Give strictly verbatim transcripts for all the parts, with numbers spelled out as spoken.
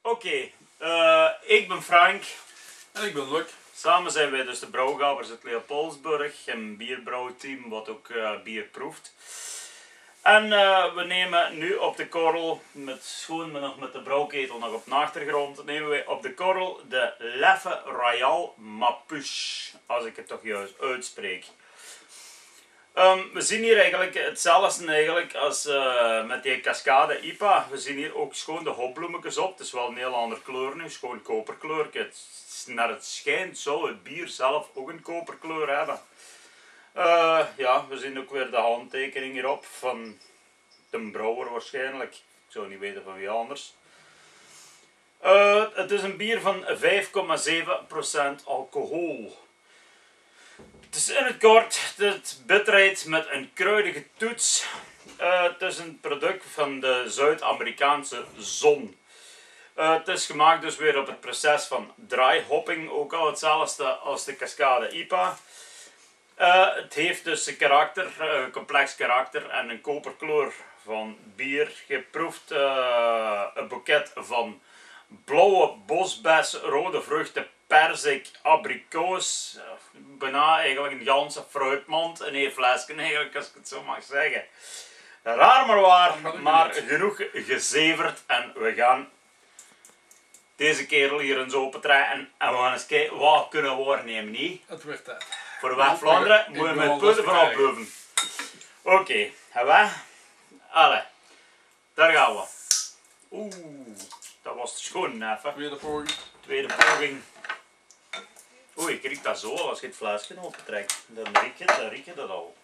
Oké, okay, uh, ik ben Frank. En ik ben Luc. Samen zijn wij dus de brouwgabers uit Leopoldsburg, een bierbrouwteam wat ook uh, bier proeft. En uh, we nemen nu op de korrel, met schoon nog met de brouwketel nog op de achtergrond, nemen wij op de korrel de Leffe Royal Mapuche, als ik het toch juist uitspreek. Um, we zien hier eigenlijk hetzelfde eigenlijk als uh, met die Cascade I P A. We zien hier ook schoon de hopbloemetjes op. Het is wel een heel andere kleur nu, schoon koperkleur. Het, naar het schijnt zou het bier zelf ook een koperkleur hebben. Uh, ja, we zien ook weer de handtekening hierop van de brouwer waarschijnlijk. Ik zou niet weten van wie anders. Uh, het is een bier van vijf komma zeven procent alcohol. Het is in het kort het bitterheid met een kruidige toets. Uh, het is een product van de Zuid-Amerikaanse zon. Uh, het is gemaakt dus weer op het proces van dry hopping, ook al hetzelfde als de Cascade I P A. Uh, het heeft dus een karakter, uh, een complex karakter en een koperkleur van bier. Je proeft uh, een boeket van blauwe bosbes, rode vruchten, perzik, abrikoos, bijna eigenlijk een ganse fruitmand in één flesje eigenlijk, als ik het zo mag zeggen. Raar maar waar, maar genoeg gezeverd en we gaan deze kerel hier eens opentrekken en we gaan eens kijken wat kunnen we waarnemen, niet? Het wordt tijd. Voor de weg Vlaanderen moet je met punten vanaf blijven. Oké, okay, gaan we? Allee, daar gaan we. Oeh, dat was schoon even. Tweede poging. Tweede poging. Oeh, ik riek dat zo als je het flesje opentrekt. Dan riek je, dan riek je dat al.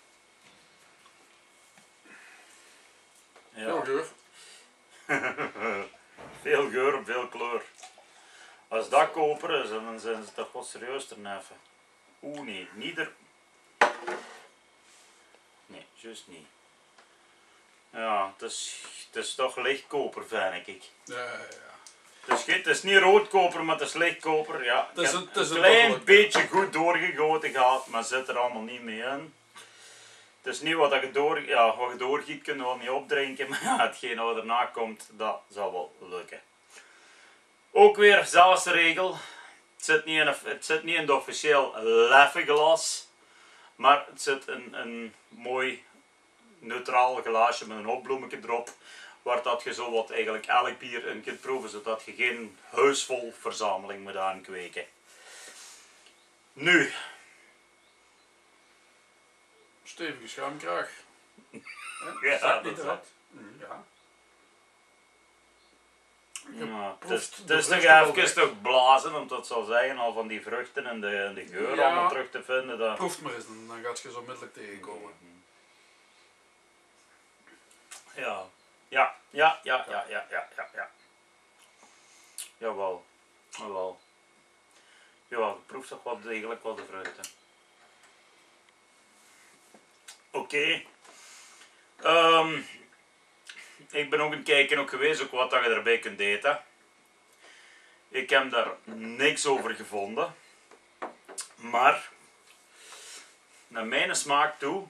Ja. Veel geur. Veel geur, veel kleur. Als dat koper is, dan zijn ze toch wat serieus te neffen. Oeh nee, niet er... Nee, juist niet. Ja, het is, het is toch lichtkoper, vind ik. Ja, ja, ja. Het is, het is niet roodkoper, maar het is lichtkoper. Ja, het is een, het is een een klein een beetje goed doorgegoten gehad, maar zit er allemaal niet mee in. Het is niet wat je, door, ja, wat je doorgiet, kunnen we wel niet opdrinken, maar ja, hetgeen wat erna komt, dat zal wel lukken. Ook weer dezelfde regel. Het zit niet in, een, het zit niet in het officieel Leffe glas, maar het zit in een mooi neutraal glaasje met een hopbloemetje erop, waar dat je zo wat eigenlijk elk bier in kunt proeven, zodat je geen huisvol verzameling moet aankweken. Nu. Stevige schuimkraag. Ja, Zakt dat niet is eruit. Ja. Ja, het is, het de is nog vruchten even toch blazen, om dat zal zeggen, al van die vruchten en de, en de geur Ja. allemaal terug te vinden. Dat... Proef maar eens, dan dan gaat je zo onmiddellijk tegenkomen. Ja, ja, ja, ja, ja, ja, ja, ja, ja. Jawel, jawel. Jawel, je proeft toch wel degelijk wel de vruchten. Oké. Okay. Um, ik ben ook een kijken ook geweest, ook wat dat je erbij kunt eten. Ik heb daar niks over gevonden. Maar, naar mijn smaak toe,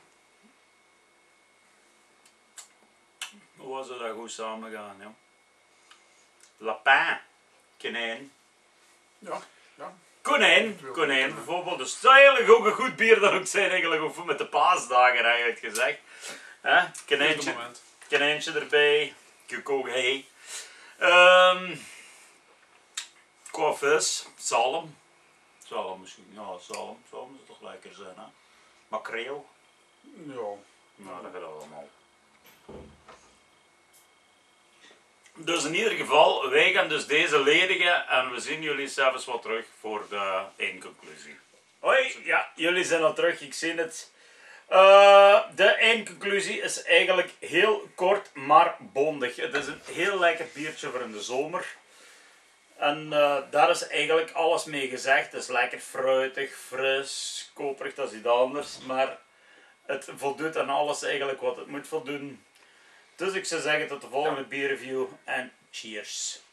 hoe zou dat goed samengaan, ja? Lapin, konijn. Ja, ja. Konijn, konijn bijvoorbeeld. Dus dat is eigenlijk ook een goed bier dat ook zijn eigenlijk ook met de paasdagen eigenlijk gezegd. Hè? Konijntje, konijntje erbij, kukogei. Um, qua vis, zalm. Zalm misschien, ja zalm, zalm zou toch lekker zijn hè. Makreel. Ja. Nou dat gaat allemaal. Dus in ieder geval, wij gaan dus deze ledigen en we zien jullie zelfs wat terug voor de eindconclusie. Hoi, ja, jullie zijn al terug, ik zie het. Uh, de eindconclusie is eigenlijk heel kort, maar bondig. Het is een heel lekker biertje voor in de zomer. En uh, daar is eigenlijk alles mee gezegd. Het is lekker fruitig, fris, koperig, dat is iets anders. Maar het voldoet aan alles eigenlijk wat het moet voldoen. Dus ik zou zeggen tot de volgende bierreview en cheers.